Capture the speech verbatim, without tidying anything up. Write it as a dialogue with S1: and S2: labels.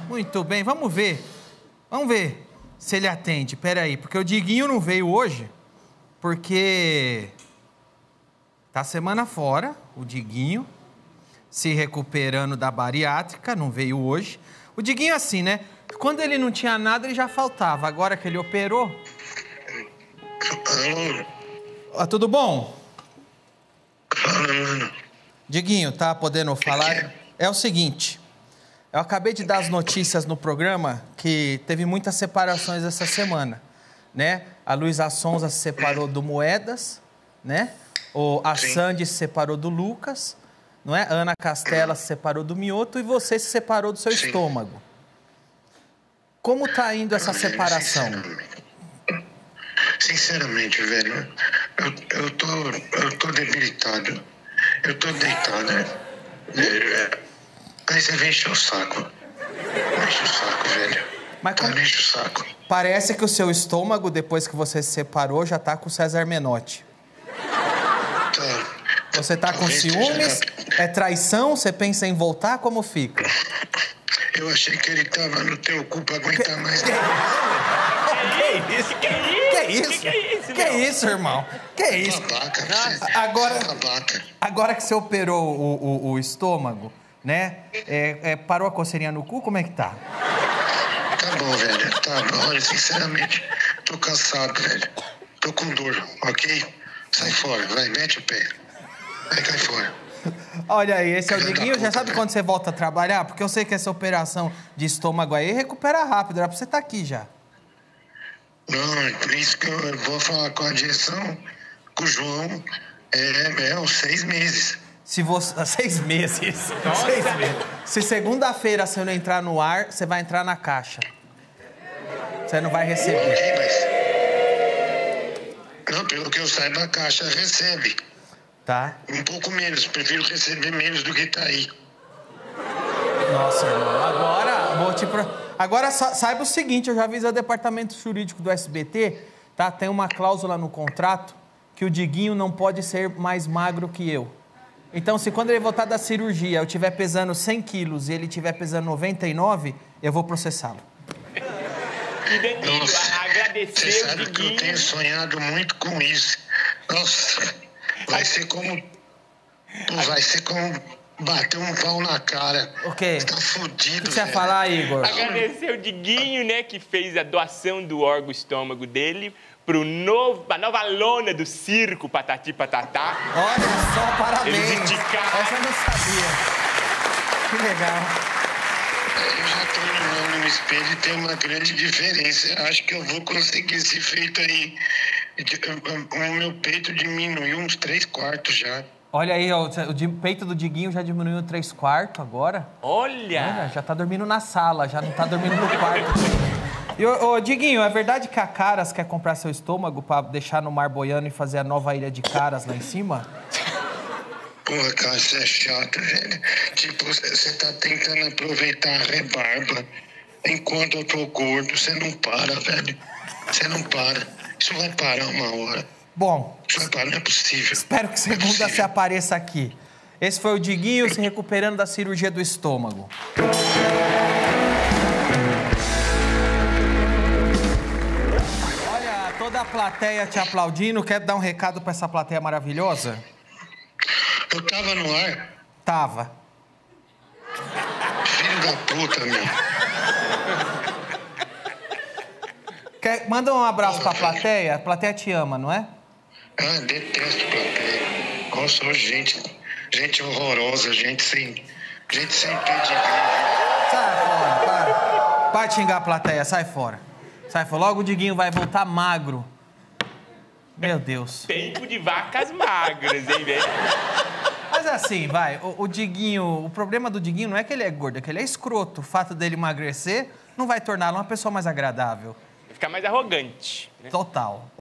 S1: Muito bem, vamos ver. Vamos ver se ele atende. Pera aí, porque o Diguinho não veio hoje, porque tá semana fora, o Diguinho, se recuperando da bariátrica, não veio hoje. O Diguinho é assim, né? Quando ele não tinha nada, ele já faltava. Agora que ele operou...
S2: Alô?
S1: Ah, tudo bom?
S2: Fala, mano.
S1: Diguinho, tá podendo falar?
S2: Que que é?
S1: É o seguinte, eu acabei de dar as notícias no programa que teve muitas separações essa semana, né? A Luísa Sonza se separou do Moedas, né? O, a
S2: Sim.
S1: Sandy se separou do Lucas, não é? A Ana Castela se separou do Mioto e você se separou do seu
S2: Sim.
S1: estômago. Como tá indo essa
S2: Velho,
S1: separação?
S2: Sinceramente, sinceramente, velho, eu, eu, tô, eu tô debilitado. Eu tô deitado. É, aí você vem encher o saco. Enche o saco, velho.
S1: Mas
S2: Tá,
S1: como-
S2: enche o saco.
S1: Parece que o seu estômago, depois que você se separou, já tá com o César Menotti.
S2: Tá.
S1: Você tá com
S2: Talvez
S1: ciúmes?
S2: esteja-
S1: É traição? Você pensa em voltar? Como fica?
S2: Eu achei que ele tava no teu cu pra aguentar mais.
S1: Que isso?
S3: Que isso?
S1: Que isso?
S3: Que que é isso,
S1: Que
S3: meu?
S1: isso, irmão? Que isso?
S2: Babaca, você.
S1: Agora-
S2: Babaca.
S1: Agora que você operou o, o- o estômago, né? É, é, parou a coceirinha no cu? Como é que tá?
S2: Tá bom, velho. Tá bom. Olha, sinceramente, tô cansado, velho. Tô com dor, ok? Sai fora, vai, mete o pé. Vai, cai fora.
S1: Olha aí, esse é o
S2: Filha da
S1: Diguinho. Já
S2: puta,
S1: sabe
S2: né?
S1: quando você volta a trabalhar? Porque eu sei que essa operação de estômago aí recupera rápido. Era pra você estar aqui já.
S2: Não, é por isso que eu vou falar com a direção, com o João. É, é uns seis meses.
S1: Se você... Seis meses. Seis meses. Se segunda-feira você não entrar no ar, você vai entrar na caixa. Você não vai receber.
S2: Ok, mas... Não, pelo que eu saiba, a Caixa recebe.
S1: Tá?
S2: Um pouco menos. Prefiro receber menos do que tá aí.
S1: Nossa, irmão. Agora, vou te... pro- Agora, sa- saiba o seguinte, eu já avisei o departamento jurídico do S B T, tá? Tem uma cláusula no contrato que o Diguinho não pode ser mais magro que eu. Então, se quando ele voltar da cirurgia eu estiver pesando cem quilos e ele estiver pesando noventa e nove, eu vou processá-lo.
S3: E Danilo,
S2: Nossa,
S3: a- agradecer
S2: você
S3: o
S2: sabe que eu
S3: Diguinho.
S2: tenho sonhado muito com isso. Nossa, vai ser como... Pô, vai ser como bater um pau na cara.
S1: O quê?
S2: Você tá fudido,
S1: O que você ia
S2: velho.
S1: falar, Igor?
S3: Agradecer o Diguinho, né, que fez a doação do órgão estômago dele pro novo, a nova lona do circo Patati Patatá.
S1: Olha só, parabéns.
S3: Eles indicaram.
S1: Essa eu não sabia. Que legal.
S2: Eu já tô me olhando no espelho e tem uma grande diferença. Eu acho que eu vou conseguir esse feito aí. O meu peito diminuiu uns três quartos já.
S1: Olha aí, ó, o di- peito do Diguinho já diminuiu três quartos agora.
S3: Olha!
S1: Olha, já tá dormindo na sala, já não tá dormindo no quarto. E, ô, ô, Diguinho, é verdade que a Caras quer comprar seu estômago pra deixar no mar boiando e fazer a nova ilha de Caras lá em cima?
S2: Porra, cara, você é chato, velho. Tipo, você tá tentando aproveitar a rebarba enquanto eu tô gordo. Você não para, velho. Você não para. Isso vai parar uma hora.
S1: Bom,
S2: Isso vai parar, não é possível.
S1: espero que
S2: Não é
S1: segunda você
S2: possível.
S1: apareça aqui. Esse foi o Diguinho se recuperando da cirurgia do estômago. Olha, toda a plateia te aplaudindo. Quer dar um recado pra essa plateia maravilhosa?
S2: Eu tava no ar.
S1: Tava.
S2: Filho da puta, meu.
S1: Quer... Manda um abraço pra plateia. A plateia te ama, não é?
S2: Ah, detesto plateia. Nossa, gente, gente horrorosa, gente sem, gente sem pedigree.
S1: Sai fora, para. Para de xingar a plateia, sai fora. Sai fora. Logo o Diguinho vai voltar magro. Meu Deus.
S3: Tempo de vacas magras, hein, velho?
S1: Mas assim, vai, o, o Diguinho... O problema do Diguinho não é que ele é gordo, é que ele é escroto. O fato dele emagrecer não vai torná-lo uma pessoa mais agradável.
S3: Ficar mais arrogante.
S1: Total.